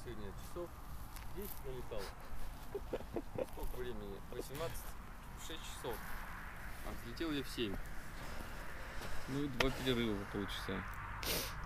сегодня часов 10 налетал. Сколько времени? 6 часов. А взлетел я в 7. Ну и 2 перерыва полчаса.